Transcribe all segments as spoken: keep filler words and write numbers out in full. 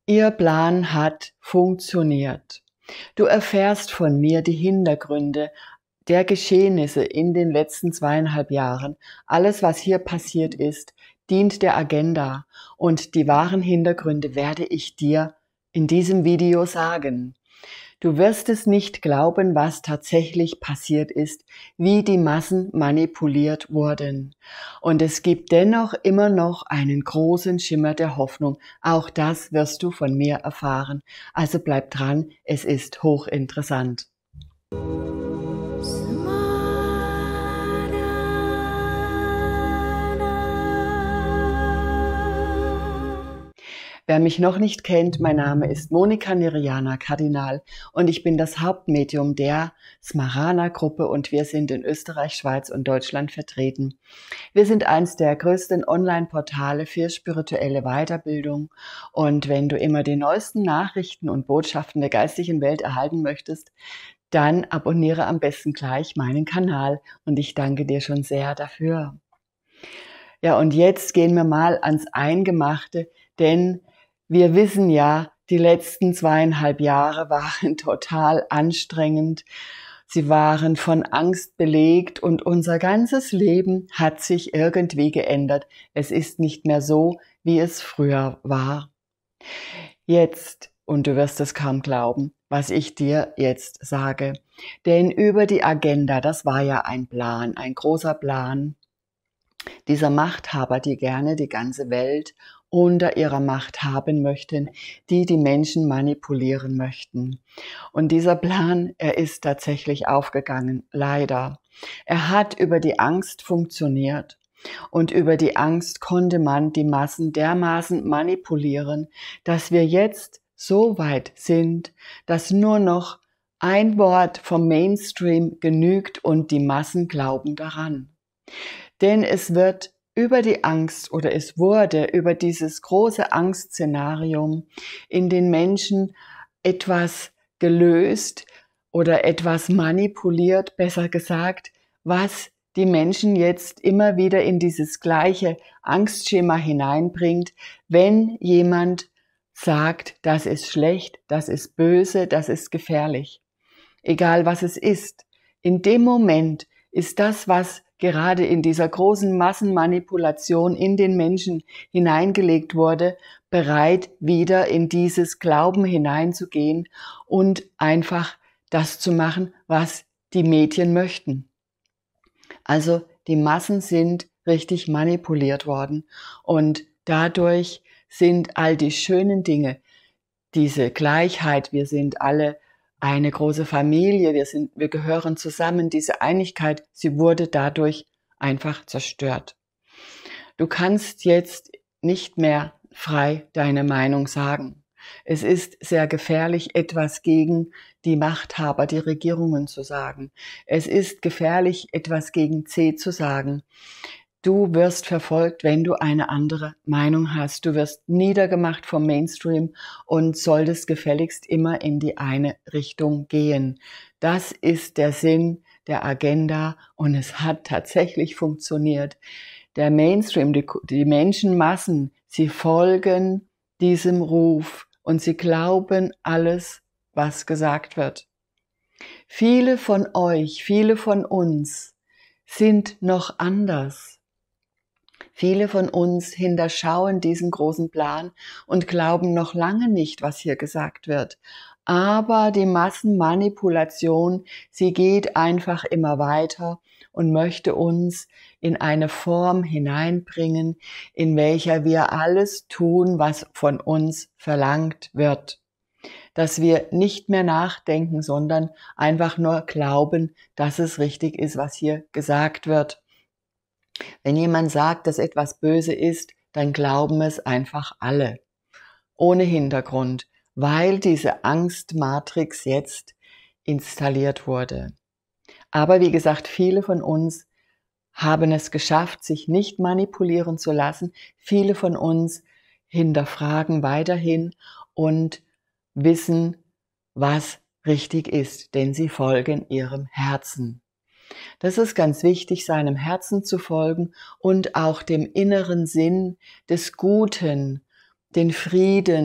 Ihr Plan hat funktioniert. Du erfährst von mir die Hintergründe der Geschehnisse in den letzten zweieinhalb Jahren. Alles, was hier passiert ist, dient der Agenda und die wahren Hintergründe werde ich dir in diesem Video sagen. Du wirst es nicht glauben, was tatsächlich passiert ist, wie die Massen manipuliert wurden. Und es gibt dennoch immer noch einen großen Schimmer der Hoffnung. Auch das wirst du von mir erfahren. Also bleib dran, es ist hochinteressant. Wer mich noch nicht kennt, mein Name ist Monika Neriana Kardinal und ich bin das Hauptmedium der Smarana-Gruppe und wir sind in Österreich, Schweiz und Deutschland vertreten. Wir sind eines der größten Online-Portale für spirituelle Weiterbildung und wenn du immer die neuesten Nachrichten und Botschaften der geistigen Welt erhalten möchtest, dann abonniere am besten gleich meinen Kanal und ich danke dir schon sehr dafür. Ja, und jetzt gehen wir mal ans Eingemachte, denn wir wissen ja, die letzten zweieinhalb Jahre waren total anstrengend. Sie waren von Angst belegt und unser ganzes Leben hat sich irgendwie geändert. Es ist nicht mehr so, wie es früher war. Jetzt, und du wirst es kaum glauben, was ich dir jetzt sage, denn über die Agenda, das war ja ein Plan, ein großer Plan dieser Machthaber, die gerne die ganze Welt unter ihrer Macht haben möchten, die die Menschen manipulieren möchten. Und dieser Plan, er ist tatsächlich aufgegangen, leider. Er hat über die Angst funktioniert und über die Angst konnte man die Massen dermaßen manipulieren, dass wir jetzt so weit sind, dass nur noch ein Wort vom Mainstream genügt und die Massen glauben daran. Denn es wird über die Angst oder es wurde über dieses große Angstszenarium in den Menschen etwas gelöst oder etwas manipuliert, besser gesagt, was die Menschen jetzt immer wieder in dieses gleiche Angstschema hineinbringt, wenn jemand sagt, das ist schlecht, das ist böse, das ist gefährlich. Egal was es ist, in dem Moment ist das, was gerade in dieser großen Massenmanipulation in den Menschen hineingelegt wurde, bereit, wieder in dieses Glauben hineinzugehen und einfach das zu machen, was die Medien möchten. Also die Massen sind richtig manipuliert worden und dadurch sind all die schönen Dinge, diese Gleichheit, wir sind alle eine große Familie, wir sind, wir gehören zusammen, diese Einigkeit, sie wurde dadurch einfach zerstört. Du kannst jetzt nicht mehr frei deine Meinung sagen. Es ist sehr gefährlich, etwas gegen die Machthaber, die Regierungen zu sagen. Es ist gefährlich, etwas gegen C zu sagen. Du wirst verfolgt, wenn du eine andere Meinung hast. Du wirst niedergemacht vom Mainstream und solltest gefälligst immer in die eine Richtung gehen. Das ist der Sinn der Agenda und es hat tatsächlich funktioniert. Der Mainstream, die, die Menschenmassen, sie folgen diesem Ruf und sie glauben alles, was gesagt wird. Viele von euch, viele von uns sind noch anders. Viele von uns hinterschauen diesen großen Plan und glauben noch lange nicht, was hier gesagt wird. Aber die Massenmanipulation, sie geht einfach immer weiter und möchte uns in eine Form hineinbringen, in welcher wir alles tun, was von uns verlangt wird. Dass wir nicht mehr nachdenken, sondern einfach nur glauben, dass es richtig ist, was hier gesagt wird. Wenn jemand sagt, dass etwas böse ist, dann glauben es einfach alle, ohne Hintergrund, weil diese Angstmatrix jetzt installiert wurde. Aber wie gesagt, viele von uns haben es geschafft, sich nicht manipulieren zu lassen. Viele von uns hinterfragen weiterhin und wissen, was richtig ist, denn sie folgen ihrem Herzen. Das ist ganz wichtig, seinem Herzen zu folgen und auch dem inneren Sinn des Guten, den Frieden,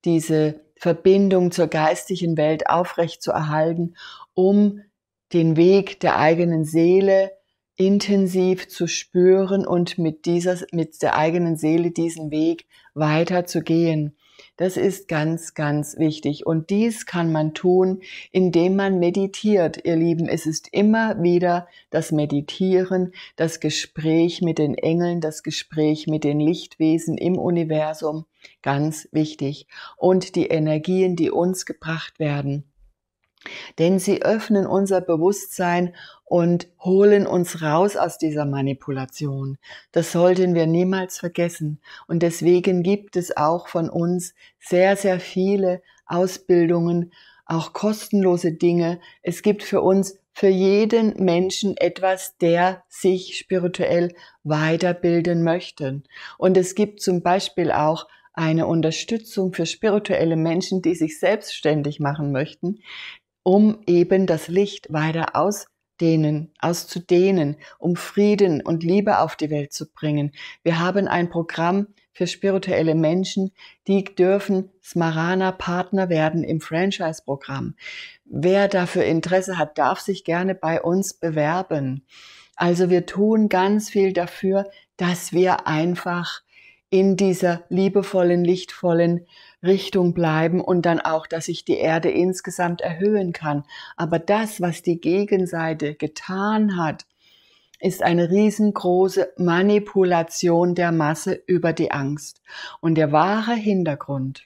diese Verbindung zur geistigen Welt aufrechtzuerhalten, um den Weg der eigenen Seele intensiv zu spüren und mit dieser, mit der eigenen Seele diesen Weg weiterzugehen. Das ist ganz, ganz wichtig. Und dies kann man tun, indem man meditiert. Ihr Lieben, es ist immer wieder das Meditieren, das Gespräch mit den Engeln, das Gespräch mit den Lichtwesen im Universum. Ganz wichtig. Und die Energien, die uns gebracht werden. Denn sie öffnen unser Bewusstsein und holen uns raus aus dieser Manipulation. Das sollten wir niemals vergessen. Und deswegen gibt es auch von uns sehr, sehr viele Ausbildungen, auch kostenlose Dinge. Es gibt für uns, für jeden Menschen etwas, der sich spirituell weiterbilden möchte. Und es gibt zum Beispiel auch eine Unterstützung für spirituelle Menschen, die sich selbstständig machen möchten, um eben das Licht weiter ausdehnen, auszudehnen, um Frieden und Liebe auf die Welt zu bringen. Wir haben ein Programm für spirituelle Menschen, die dürfen Smarana-Partner werden im Franchise-Programm. Wer dafür Interesse hat, darf sich gerne bei uns bewerben. Also wir tun ganz viel dafür, dass wir einfach in dieser liebevollen, lichtvollen Richtung bleiben und dann auch, dass sich die Erde insgesamt erhöhen kann. Aber das, was die Gegenseite getan hat, ist eine riesengroße Manipulation der Masse über die Angst. Und der wahre Hintergrund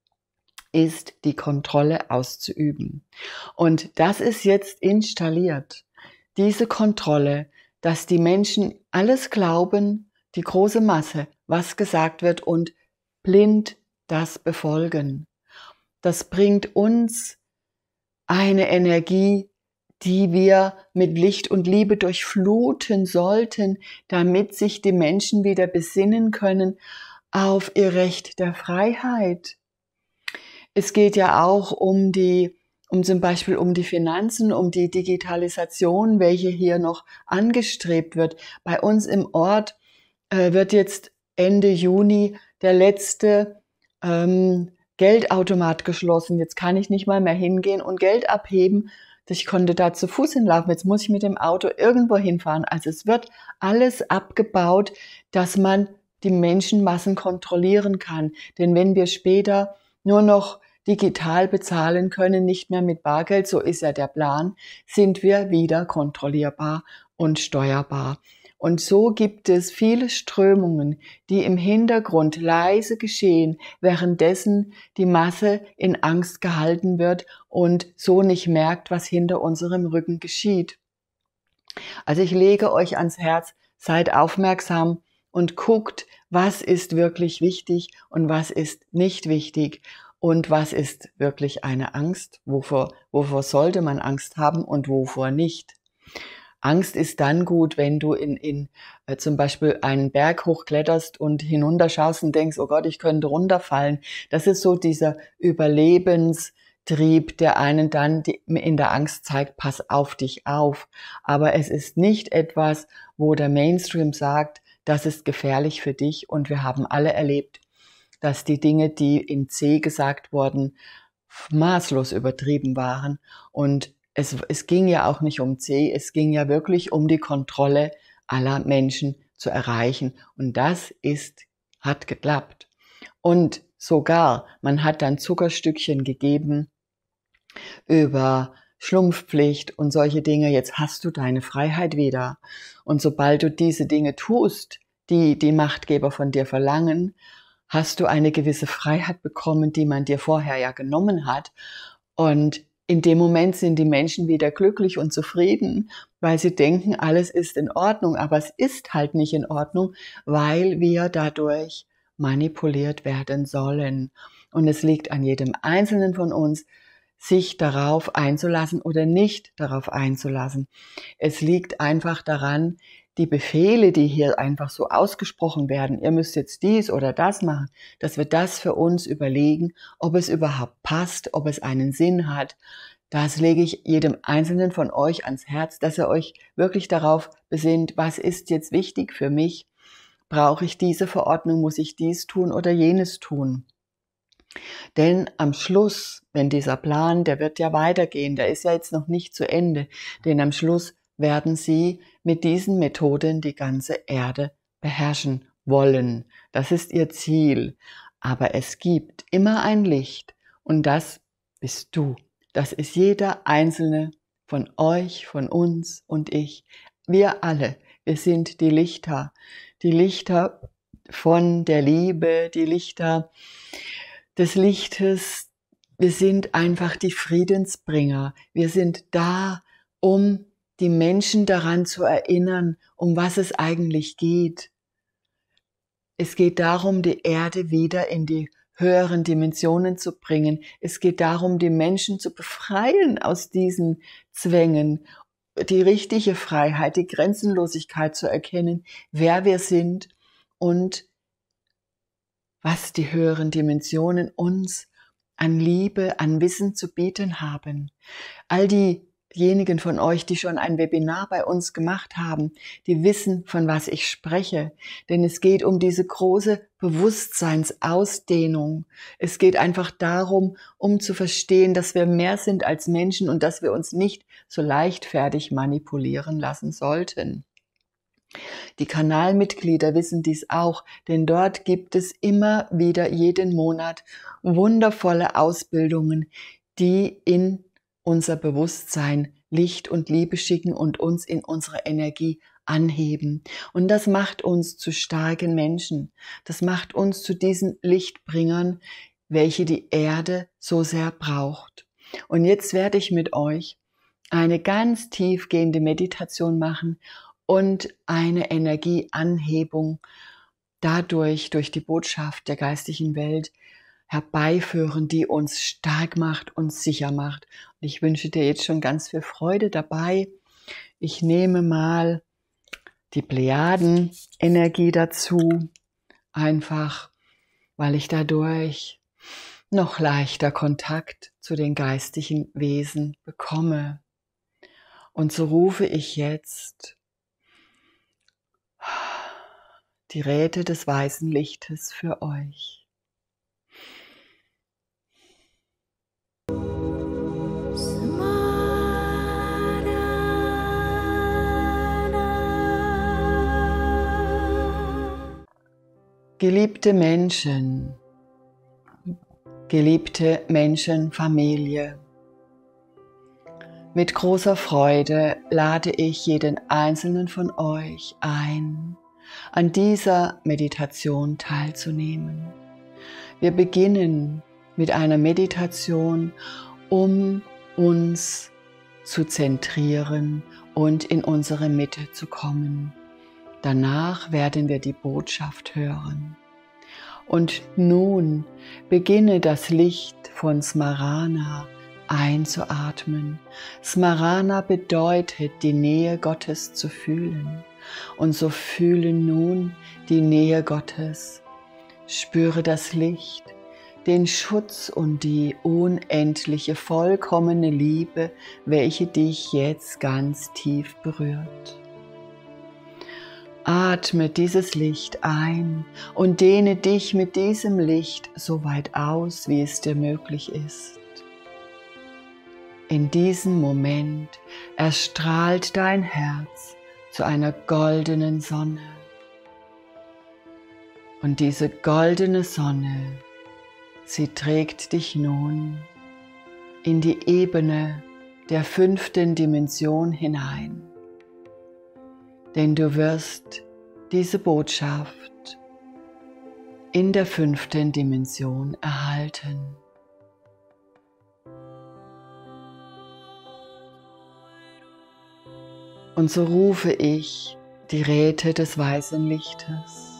ist, die Kontrolle auszuüben. Und das ist jetzt installiert. Diese Kontrolle, dass die Menschen alles glauben, die große Masse, was gesagt wird und blind das befolgen. Das bringt uns eine Energie, die wir mit Licht und Liebe durchfluten sollten, damit sich die Menschen wieder besinnen können auf ihr Recht der Freiheit. Es geht ja auch um die, um zum Beispiel um die Finanzen, um die Digitalisation, welche hier noch angestrebt wird. Bei uns im Ort äh, wird jetzt Ende Juni der letzte ähm, Geldautomat geschlossen. Jetzt kann ich nicht mal mehr hingehen und Geld abheben. Ich konnte da zu Fuß hinlaufen. Jetzt muss ich mit dem Auto irgendwo hinfahren. Also es wird alles abgebaut, dass man die Menschenmassen kontrollieren kann. Denn wenn wir später nur noch digital bezahlen können, nicht mehr mit Bargeld, so ist ja der Plan, sind wir wieder kontrollierbar und steuerbar. Und so gibt es viele Strömungen, die im Hintergrund leise geschehen, währenddessen die Masse in Angst gehalten wird und so nicht merkt, was hinter unserem Rücken geschieht. Also ich lege euch ans Herz, seid aufmerksam und guckt, was ist wirklich wichtig und was ist nicht wichtig und was ist wirklich eine Angst, wovor, wovor sollte man Angst haben und wovor nicht. Angst ist dann gut, wenn du in, in äh, zum Beispiel einen Berg hochkletterst und hinunterschaust und denkst, oh Gott, ich könnte runterfallen. Das ist so dieser Überlebenstrieb, der einen dann die, in der Angst zeigt, pass auf dich auf. Aber es ist nicht etwas, wo der Mainstream sagt, das ist gefährlich für dich. Und wir haben alle erlebt, dass die Dinge, die in C gesagt wurden, maßlos übertrieben waren. Und Es, es ging ja auch nicht um C, es ging ja wirklich um die Kontrolle aller Menschen zu erreichen. Und das ist, hat geklappt. Und sogar, man hat dann Zuckerstückchen gegeben über Schlumpfpflicht und solche Dinge. Jetzt hast du deine Freiheit wieder. Und sobald du diese Dinge tust, die die Machtgeber von dir verlangen, hast du eine gewisse Freiheit bekommen, die man dir vorher ja genommen hat. Und in dem Moment sind die Menschen wieder glücklich und zufrieden, weil sie denken, alles ist in Ordnung. Aber es ist halt nicht in Ordnung, weil wir dadurch manipuliert werden sollen. Und es liegt an jedem Einzelnen von uns, sich darauf einzulassen oder nicht darauf einzulassen. Es liegt einfach daran, die Befehle, die hier einfach so ausgesprochen werden, ihr müsst jetzt dies oder das machen, dass wir das für uns überlegen, ob es überhaupt passt, ob es einen Sinn hat. Das lege ich jedem Einzelnen von euch ans Herz, dass ihr euch wirklich darauf besinnt, was ist jetzt wichtig für mich? Brauche ich diese Verordnung? Muss ich dies tun oder jenes tun? Denn am Schluss, wenn dieser Plan, der wird ja weitergehen, der ist ja jetzt noch nicht zu Ende, denn am Schluss werden sie mit diesen Methoden die ganze Erde beherrschen wollen. Das ist ihr Ziel. Aber es gibt immer ein Licht und das bist du. Das ist jeder einzelne von euch, von uns und ich. Wir alle, wir sind die Lichter. Die Lichter von der Liebe, die Lichter des Lichtes. Wir sind einfach die Friedensbringer. Wir sind da, um die Menschen daran zu erinnern, um was es eigentlich geht. Es geht darum, die Erde wieder in die höheren Dimensionen zu bringen. Es geht darum, die Menschen zu befreien aus diesen Zwängen, die richtige Freiheit, die Grenzenlosigkeit zu erkennen, wer wir sind und was die höheren Dimensionen uns an Liebe, an Wissen zu bieten haben. All diejenigen von euch, die schon ein Webinar bei uns gemacht haben, die wissen, von was ich spreche. Denn es geht um diese große Bewusstseinsausdehnung. Es geht einfach darum, um zu verstehen, dass wir mehr sind als Menschen und dass wir uns nicht so leichtfertig manipulieren lassen sollten. Die Kanalmitglieder wissen dies auch, denn dort gibt es immer wieder jeden Monat wundervolle Ausbildungen, die in unser Bewusstsein Licht und Liebe schicken und uns in unsere Energie anheben. Und das macht uns zu starken Menschen. Das macht uns zu diesen Lichtbringern, welche die Erde so sehr braucht. Und jetzt werde ich mit euch eine ganz tiefgehende Meditation machen und eine Energieanhebung dadurch, durch die Botschaft der geistigen Welt herbeiführen, die uns stark macht und sicher macht. Und ich wünsche dir jetzt schon ganz viel Freude dabei. Ich nehme mal die Plejaden-Energie dazu, einfach weil ich dadurch noch leichter Kontakt zu den geistigen Wesen bekomme. Und so rufe ich jetzt die Räte des weißen Lichtes für euch. Geliebte Menschen, geliebte Menschenfamilie, mit großer Freude lade ich jeden einzelnen von euch ein, an dieser Meditation teilzunehmen. Wir beginnen mit einer Meditation, um uns zu zentrieren und in unsere Mitte zu kommen. Danach werden wir die Botschaft hören. Und nun beginne das Licht von Smarana einzuatmen. Smarana bedeutet, die Nähe Gottes zu fühlen. Und so fühle nun die Nähe Gottes. Spüre das Licht, den Schutz und die unendliche, vollkommene Liebe, welche dich jetzt ganz tief berührt. Atme dieses Licht ein und dehne dich mit diesem Licht so weit aus, wie es dir möglich ist. In diesem Moment erstrahlt dein Herz zu einer goldenen Sonne. Und diese goldene Sonne, sie trägt dich nun in die Ebene der fünften Dimension hinein. Denn du wirst diese Botschaft in der fünften Dimension erhalten. Und so rufe ich die Räte des weißen Lichtes.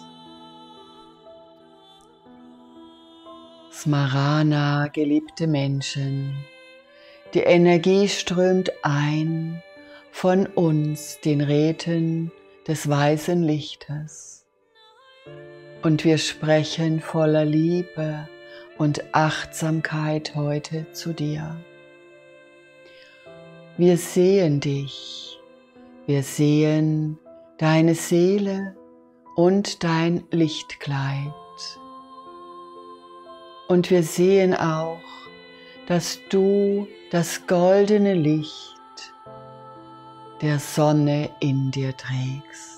Smarana, geliebte Menschen, die Energie strömt ein von uns, den Räten des weißen Lichtes. Und wir sprechen voller Liebe und Achtsamkeit heute zu dir. Wir sehen dich, wir sehen deine Seele und dein Lichtkleid. Und wir sehen auch, dass du das goldene Licht der Sonne in dir trägst.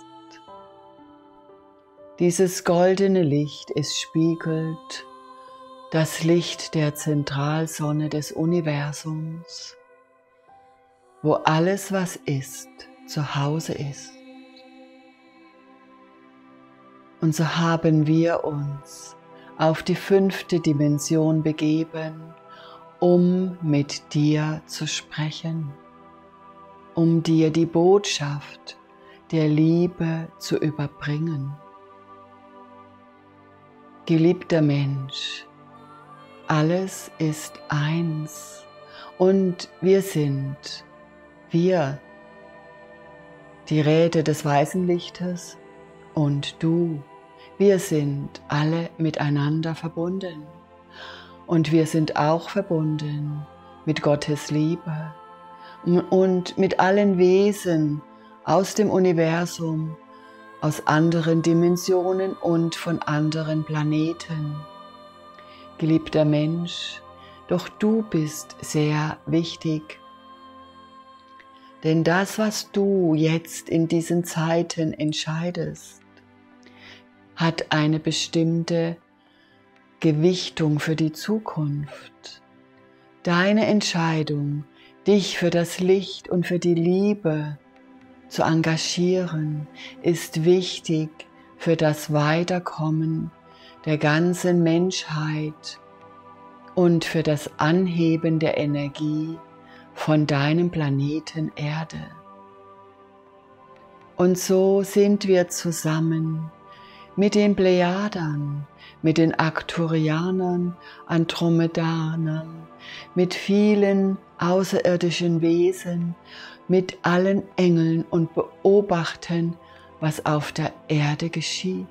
Dieses goldene Licht, es spiegelt das Licht der Zentralsonne des Universums, wo alles, was ist, zu Hause ist. Und so haben wir uns auf die fünfte Dimension begeben, um mit dir zu sprechen, um dir die Botschaft der Liebe zu überbringen. Geliebter Mensch, alles ist eins und wir sind, wir, die Räte des weißen Lichtes und du, wir sind alle miteinander verbunden und wir sind auch verbunden mit Gottes Liebe und mit allen Wesen aus dem Universum, aus anderen Dimensionen und von anderen Planeten. Geliebter Mensch, doch du bist sehr wichtig, denn das, was du jetzt in diesen Zeiten entscheidest, hat eine bestimmte Gewichtung für die Zukunft. Deine Entscheidung, dich für das Licht und für die Liebe zu engagieren, ist wichtig für das Weiterkommen der ganzen Menschheit und für das Anheben der Energie von deinem Planeten Erde. Und so sind wir zusammen mit den Plejadern, mit den Arcturianern, Andromedanern, mit vielen außerirdischen Wesen, mit allen Engeln und beobachten, was auf der Erde geschieht.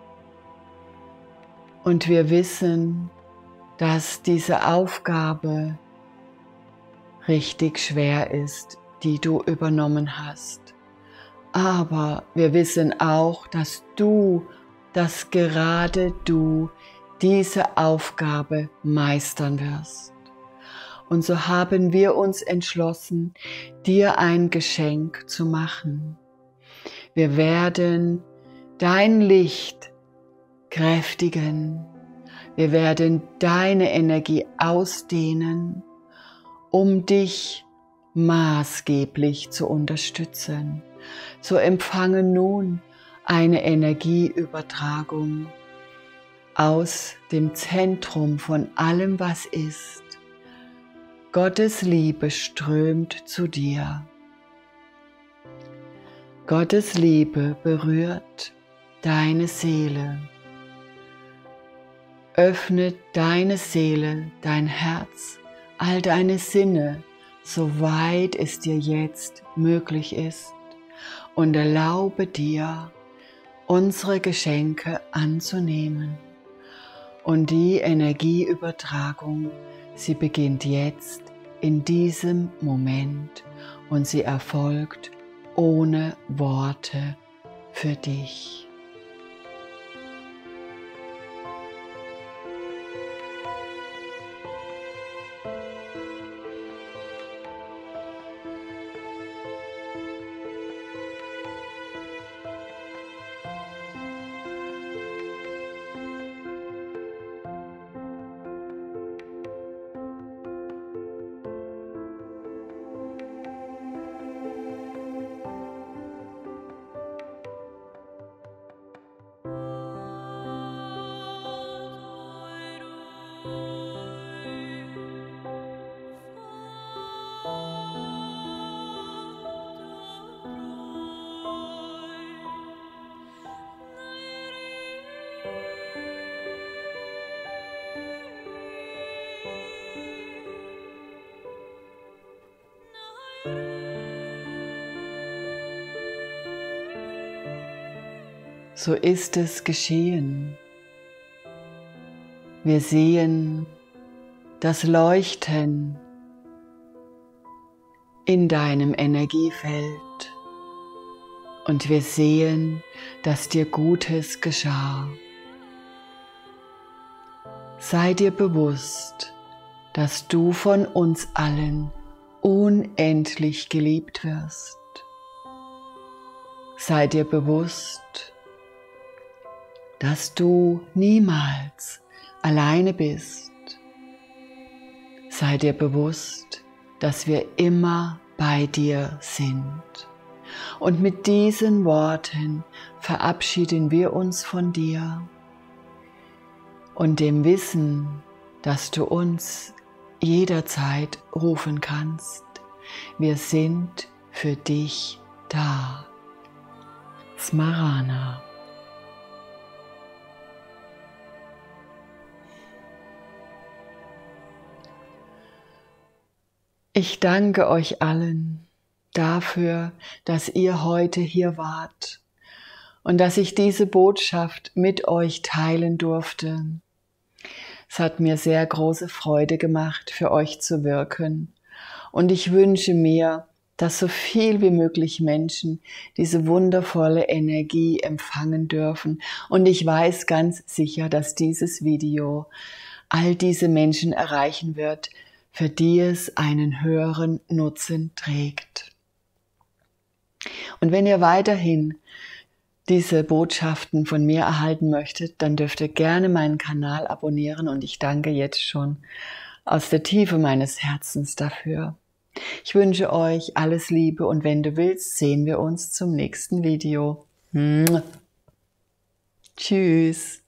Und wir wissen, dass diese Aufgabe richtig schwer ist, die du übernommen hast. Aber wir wissen auch, dass du, dass gerade du diese Aufgabe meistern wirst. Und so haben wir uns entschlossen, dir ein Geschenk zu machen. Wir werden dein Licht kräftigen. Wir werden deine Energie ausdehnen, um dich maßgeblich zu unterstützen. So empfange nun eine Energieübertragung aus dem Zentrum von allem, was ist. Gottes Liebe strömt zu dir. Gottes Liebe berührt deine Seele. Öffne deine Seele, dein Herz, all deine Sinne, soweit es dir jetzt möglich ist, und erlaube dir, unsere Geschenke anzunehmen. Und die Energieübertragung, sie beginnt jetzt in diesem Moment und sie erfolgt ohne Worte für dich. So ist es geschehen. Wir sehen das Leuchten in deinem Energiefeld und wir sehen, dass dir Gutes geschah. Sei dir bewusst, dass du von uns allen unendlich geliebt wirst. Sei dir bewusst, dass du niemals alleine bist. Sei dir bewusst, dass wir immer bei dir sind. Und mit diesen Worten verabschieden wir uns von dir und dem Wissen, dass du uns jederzeit rufen kannst. Wir sind für dich da. Smarana. Ich danke euch allen dafür, dass ihr heute hier wart und dass ich diese Botschaft mit euch teilen durfte. Es hat mir sehr große Freude gemacht, für euch zu wirken. Und ich wünsche mir, dass so viel wie möglich Menschen diese wundervolle Energie empfangen dürfen. Und ich weiß ganz sicher, dass dieses Video all diese Menschen erreichen wird, für die es einen höheren Nutzen trägt. Und wenn ihr weiterhin diese Botschaften von mir erhalten möchtet, dann dürft ihr gerne meinen Kanal abonnieren und ich danke jetzt schon aus der Tiefe meines Herzens dafür. Ich wünsche euch alles Liebe und wenn du willst, sehen wir uns zum nächsten Video. Tschüss.